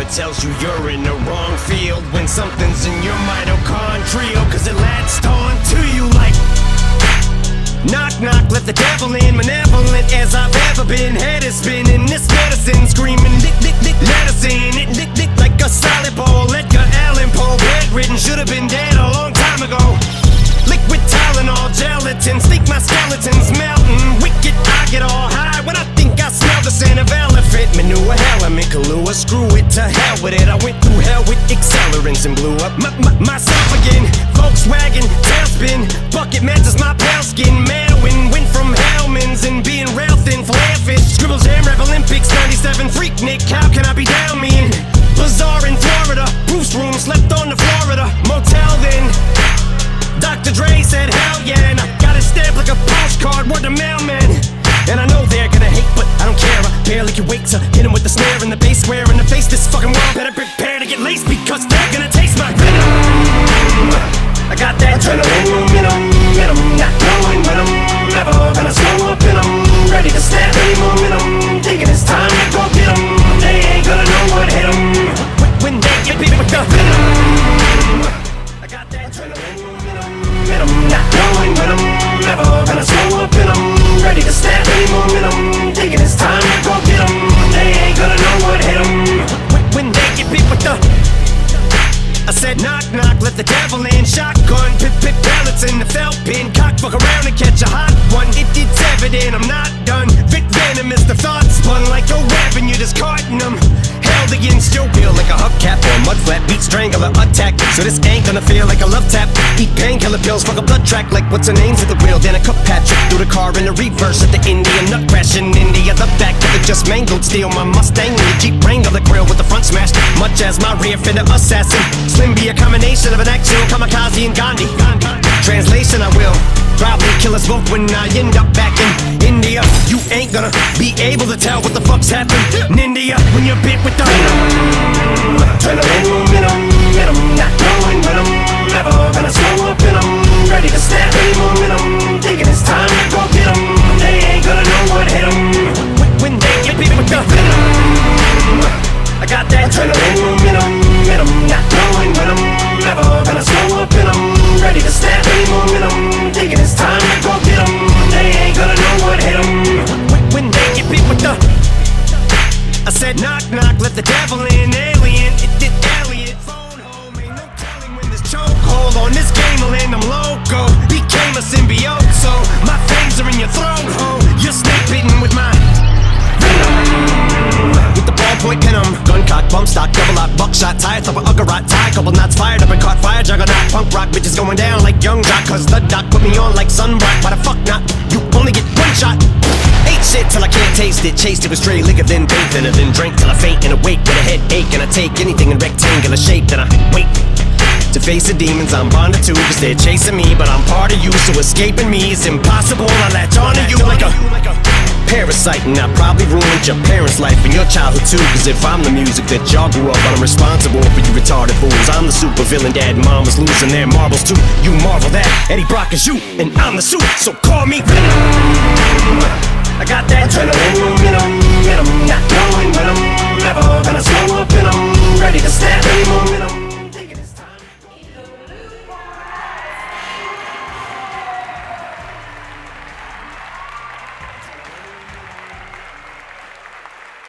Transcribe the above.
it tells you you're in the wrong field when something's in your mitochondrial, cause it latched on to you like knock knock, let the devil in, malevolent as I've ever been. Head is spinning, this medicine screaming dick dick dick medicine, it dick dick like a solid ball. Edgar Allan Poe, bedridden, should have been dead a long time ago. Liquid Tylenol, gelatin, sneak my skeletons melting. Wicked, I get all high when I think I smell the scent of elephant manure. Element Kahlua, screw it, to hell with it. I went through hell with accelerants and blew up myself again. Volkswagen, tailspin, bucket matches my pale skin. Manwin, went from Hellman's and being rail thin, flare fish. Scribble Jam, Rap Olympics, 97, freak Nick, how can I be down me in? Bazaar in Florida, Bruce room, slept on the Florida motel then. Dr. Dre said hell yeah, and I got it stamped like a postcard, word to mailman. And I know they're gonna hate, but I don't care. I barely can wait to hit him with the snare and the bass square in the face. This fucking world better prepare to get laced, because they're gonna taste my venom. I got that adrenaline momentum, not knowing when I'm ever gonna slow up and I'm ready to snap any momentum. Thinking it's time to go get 'em. They ain't gonna know what hit 'em when they get beat with the venom. I got that adrenaline momentum, not knowing when I'm ever gonna slow up and I'm ready to snap any momentum. Thinking it's time to go get 'em. They ain't gonna know what hit 'em when they get beat with the. I said knock knock, let the devil in. Shotgun, pip pellets in the felt pin. Cock, fuck around and catch a hot one. It's evident I'm not done. Vic venomous, the thought spun like a weapon. You're discarding them. Held against your wheel like a hubcap or a mud flat. Beat strangler attack, so this ain't gonna feel like a love tap. Eat painkiller pills, fuck a blood track like what's her name's at the wheel. Then a cup Patrick through the car in the reverse at the Indian nut crash in India. The back of it just mangled, steal my Mustang and the Jeep Wrangler grill with the front smashed, much as my rear fender assassin. Slim be a combination of an actual kamikaze and Gandhi. Translation, I will probably kill us both when I end up back in India. You ain't gonna be able to tell what the fuck's happened in India when you're bit with the venom. Adrenaline momentum, not knowing when I'm ever gonna slow up and I'm ready to snap any momentum. Thinking it's time to go get 'em. They ain't gonna know what hit 'em when they get bit with the venom. I got that adrenaline momentum, not knowing when I'm ever gonna slow up and I'm ready to snap any momentum. Thinking it's time to go get 'em. They ain't gonna know what hit 'em when they get beat with the. I said knock knock, let the devil in. Alien, it alien. Phone home, ain't no telling when this chokehold on this game will end. I'm loco, became a symbiote, so my fangs are in your throat. Oh, you're snake bitten with my venom. With the ballpoint pen, gun cock, bump stock, double up, buckshot, tire top of Uggarot, tie, couple knots fired up and caught fire, juggernaut, punk rock, bitches going down like young jock, cause the doc put me on like sunblock. Why the fuck not? You only get one shot. Ate shit till I can't taste it, chased it with stray liquor, then bathed in it, then drank till I faint and awake with a headache, and I take anything in rectangular shape, then I wait to face the demons I'm bonded to, cause they're chasing me, but I'm part of you, so escaping me is impossible. I latch onto you like a parasite, and I probably ruined your parents' life and your childhood too, cause if I'm the music that y'all grew up on, I'm responsible for you retarded fools. I'm the super villain, dad and mom was losing their marbles too. You marvel that Eddie Brock is you, and I'm the suit, so call me Venom. I got that adrenaline momentum, not